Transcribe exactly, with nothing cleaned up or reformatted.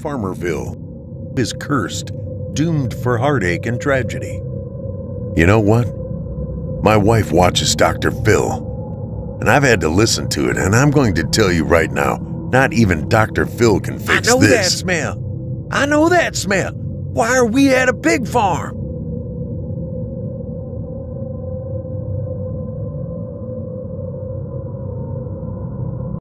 Farmerville is cursed, doomed for heartache and tragedy. You know what? My wife watches Doctor Phil, and I've had to listen to it, and I'm going to tell you right now, not even Doctor Phil can fix this. I know that smell. I know that smell. Why are we at a pig farm?